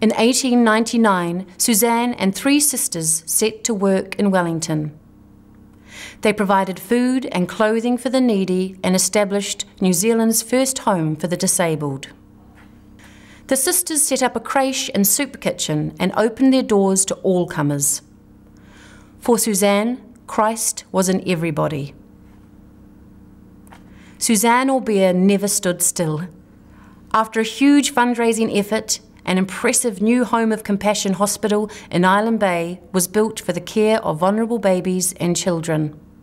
In 1899, Suzanne and 3 sisters set to work in Wellington. They provided food and clothing for the needy and established New Zealand's first home for the disabled. The sisters set up a creche and soup kitchen and opened their doors to all comers. For Suzanne, Christ was in everybody. Suzanne Aubert never stood still. After a huge fundraising effort, an impressive new Home of Compassion hospital in Island Bay was built for the care of vulnerable babies and children.